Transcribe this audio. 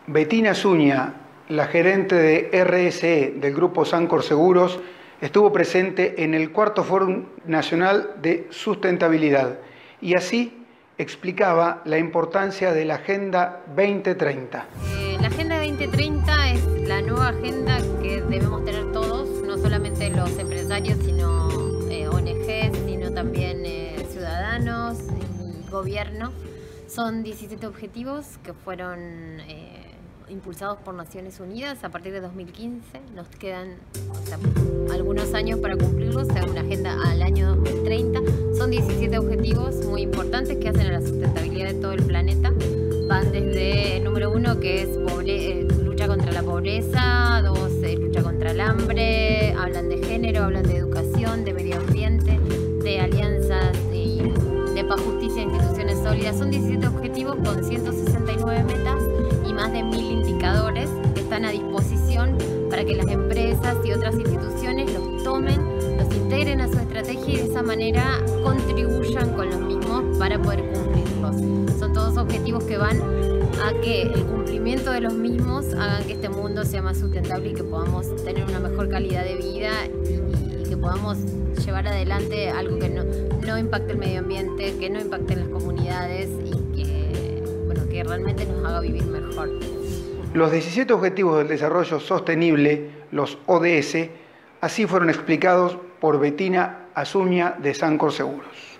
Bettina Zúñiga, la gerente de RSE del Grupo Sancor Seguros, estuvo presente en el cuarto Fórum Nacional de Sustentabilidad y así explicaba la importancia de la Agenda 2030. La Agenda 2030 es la nueva agenda que debemos tener todos, no solamente los empresarios, sino ONGs, sino también ciudadanos, el gobierno. Son 17 objetivos que fueron impulsados por Naciones Unidas a partir de 2015. Nos quedan algunos años para cumplirlos, sea una agenda al año 2030. Son 17 objetivos muy importantes que hacen a la sustentabilidad de todo el planeta. Van desde el número 1, que es lucha contra la pobreza, 2, lucha contra el hambre, hablan de género, hablan de educación, de medio ambiente, de alianzas y de paz, justicia e instituciones sólidas. Son 17 objetivos con 169 metas y más de 1000 indicadores que están a disposición para que las empresas y otras instituciones los tomen, los integren a su estrategia y de esa manera contribuyan con los mismos para poder cumplirlos. Son todos objetivos que van a que el cumplimiento de los mismos hagan que este mundo sea más sustentable y que podamos tener una mejor calidad de vida y que podamos llevar adelante algo que no impacte el medio ambiente, que no impacte en las comunidades y que realmente nos haga vivir mejor. Los 17 Objetivos del Desarrollo Sostenible, los ODS, así fueron explicados por Bettina Zúñiga de Sancor Seguros.